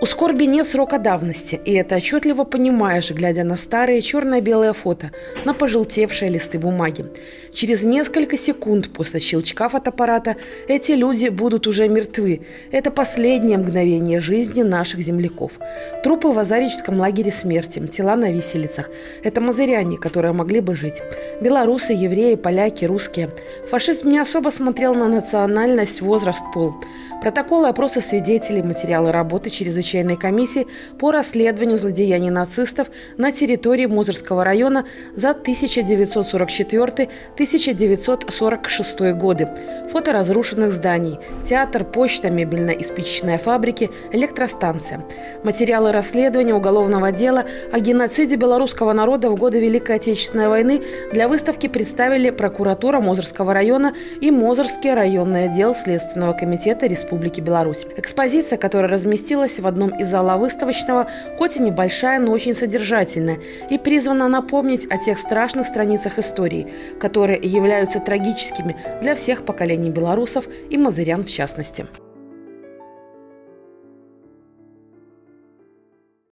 скорби нет срока давности, и это отчетливо понимаешь, глядя на старые черно-белые фото, на пожелтевшие листы бумаги. Через несколько секунд после щелчка фотоаппарата эти люди будут уже мертвы. Это последнее мгновение жизни наших земляков. Трупы в Азарическом лагере смерти, тела на виселицах. Это мазыряне, которые могли бы жить. Белорусы, евреи, поляки, русские. Фашизм не особо смотрел на национальность, возраст, пол. Протоколы опроса свидетелей, материалы работы чрезвычайной комиссии по расследованию злодеяний нацистов на территории Мозырского района за 1944-1946 годы. Фото разрушенных зданий. Театр, почта, мебельно- и спичечная фабрики, электростанция. Материалы расследования уголовного дела о геноциде белорусского народа в годы Великой Отечественной войны для выставки представили прокуратура Мозырского района и Мозырский районный отдел Следственного комитета Республики Беларусь. Экспозиция, которая разместилась в одном из залов выставочного, хоть и небольшая, но очень содержательная, и призвана напомнить о тех страшных страницах истории, которые являются трагическими для всех поколений белорусов и мозырян в частности.